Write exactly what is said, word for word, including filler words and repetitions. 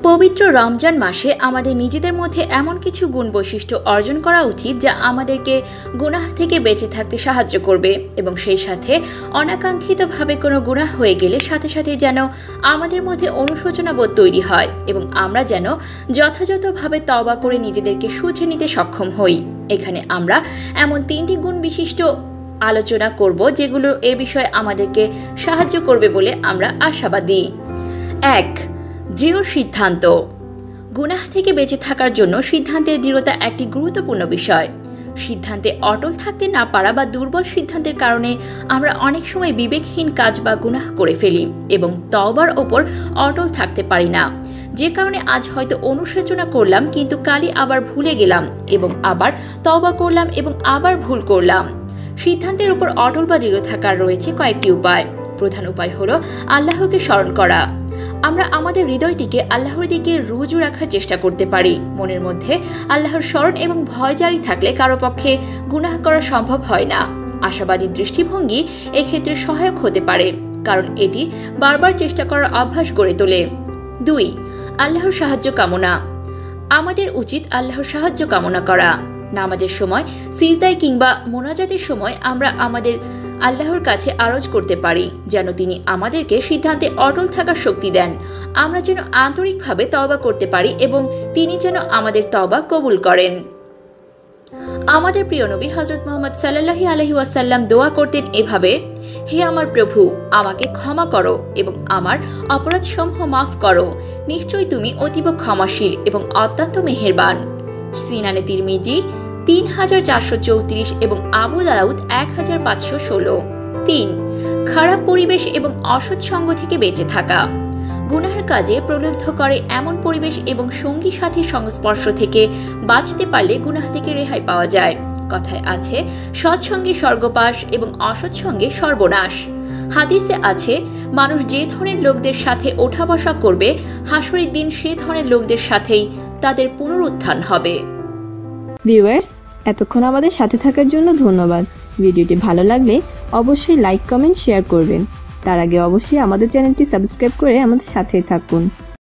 পবিত্র রমজান মাসে আমাদের নিজেদের মধ্যে এমন কিছু গুণ বৈশিষ্ট্য অর্জন করা উচিত যা আমাদেরকে গুনাহ থেকে বেঁচে থাকতে সাহায্য করবে এবং সেই সাথে অনাকাঙ্ক্ষিতভাবে কোনো গুনাহ হয়ে গেলে সাথে সাথে যেন আমাদের মধ্যে অনুশোচনাবোধ তৈরি হয় এবং আমরা যেন যথাযথভাবে তওবা করে নিজেদেরকে শুধরে নিতে সক্ষম হই। এখানে আমরা এমন তিনটি গুণ বিশিষ্ট আলোচনা করব যেগুলো এ বিষয়ে আমাদেরকে সাহায্য করবে বলে আমরা আশাবাদী। এক, দৃঢ় সিদ্ধান্ত। গুনাহ থেকে বেঁচে থাকার জন্য সিদ্ধান্তের দৃঢ়তা একটি গুরুত্বপূর্ণ বিষয়। সিদ্ধান্তে অটল থাকতে না পারা বা দুর্বল সিদ্ধান্তের কারণে আমরা অনেক সময় বিবেকহীন কাজ বা গুনাহ করে ফেলি এবং তওবার ওপর অটল থাকতে পারি না, যে কারণে আজ হয়তো অনুশোচনা করলাম কিন্তু কালই আবার ভুলে গেলাম এবং আবার তওবা করলাম এবং আবার ভুল করলাম। সিদ্ধান্তের উপর অটল বা দৃঢ় থাকার রয়েছে কয়েকটি উপায়। প্রধান উপায় হলো আল্লাহকে স্মরণ করা। আমরা আমাদের হৃদয়টিকে আল্লাহর দিকে রুজু রাখার চেষ্টা করতে পারি। মনের মধ্যে আল্লাহর স্মরণ এবং ভয় জারি থাকলে কারো পক্ষে গুনাহ করা সম্ভব হয় না। আশাবাদী দৃষ্টিভঙ্গি এক্ষেত্রে সহায়ক হতে পারে, কারণ এটি বারবার চেষ্টা করার অভ্যাস গড়ে তোলে। দুই, আল্লাহর সাহায্য কামনা। আমাদের উচিত আল্লাহর সাহায্য কামনা করা। নামাজের সময়, সিজদায় কিংবা মোনাজাতের সময় আমরা আমাদের আল্লাহর কাছে আরজ করতে পারি যেন তিনি আমাদেরকে সিদ্ধান্তে অটল থাকার শক্তি দেন, আমরা যেন আন্তরিকভাবে তওবা করতে পারি এবং তিনি যেন আমাদের তওবা কবুল করেন। আমাদের প্রিয় নবী হযরত মুহাম্মদ সাল্লাল্লাহু আলাইহি ওয়াসাল্লাম দোয়া করতেন এভাবে: হে আমার প্রভু, আমাকে ক্ষমা করো এবং আমার অপরাধসমূহ মাফ করো, নিশ্চয়ই তুমি অতীব ক্ষমাশীল এবং অত্যন্ত মেহেরবান। সুনানে তিরমিজি তিন হাজার চারশো চৌত্রিশ এবং আবু দাউদ এক হাজার পাঁচশো ষোলো। তিন, খারাপ পরিবেশ এবং অসৎ সঙ্গ থেকে বেঁচে থাকা। গুনাহের কাজে প্রলুব্ধ করে এমন পরিবেশ এবং সঙ্গী সাথীর সংস্পর্শ থেকে বাঁচতে পারলে গুনাহ থেকে রেহাই পাওয়া যায়। কথায় আছে, সৎসঙ্গে স্বর্গবাস এবং অসৎ সঙ্গে সর্বনাশ। হাদিসে আছে, মানুষ যে ধরনের লোকদের সাথে ওঠা বসা করবে, হাসরের দিন সে ধরনের লোকদের সাথেই তাদের পুনরুত্থান হবে। ভিউয়ার্স, এতক্ষণ আমাদের সাথে থাকার জন্য ধন্যবাদ। ভিডিওটি ভালো লাগলে অবশ্যই লাইক, কমেন্ট, শেয়ার করবেন। তার আগে অবশ্যই আমাদের চ্যানেলটি সাবস্ক্রাইব করে আমাদের সাথেই থাকুন।